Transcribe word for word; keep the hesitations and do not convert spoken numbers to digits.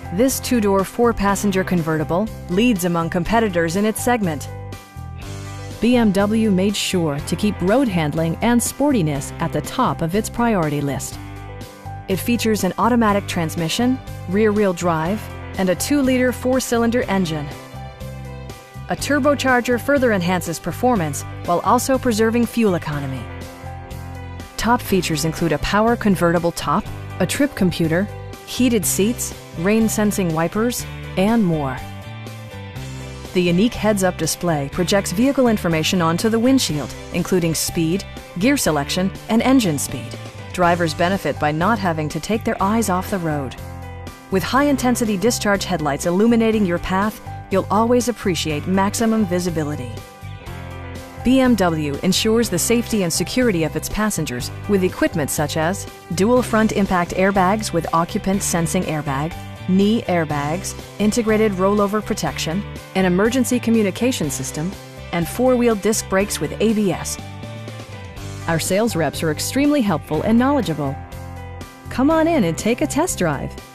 This two-door, four-passenger convertible leads among competitors in its segment. B M W made sure to keep road handling and sportiness at the top of its priority list. It features an automatic transmission, rear-wheel drive, and a two-liter four-cylinder engine. A turbocharger further enhances performance while also preserving fuel economy. Top features include a power convertible top, a trip computer, heated seats, rain-sensing wipers, and more. The unique heads-up display projects vehicle information onto the windshield, including speed, gear selection, and engine speed. Drivers benefit by not having to take their eyes off the road. With high-intensity discharge headlights illuminating your path, you'll always appreciate maximum visibility. B M W ensures the safety and security of its passengers with equipment such as dual front impact airbags with occupant sensing airbag, knee airbags, integrated rollover protection, an emergency communication system, and four-wheel disc brakes with A B S. Our sales reps are extremely helpful and knowledgeable. Come on in and take a test drive.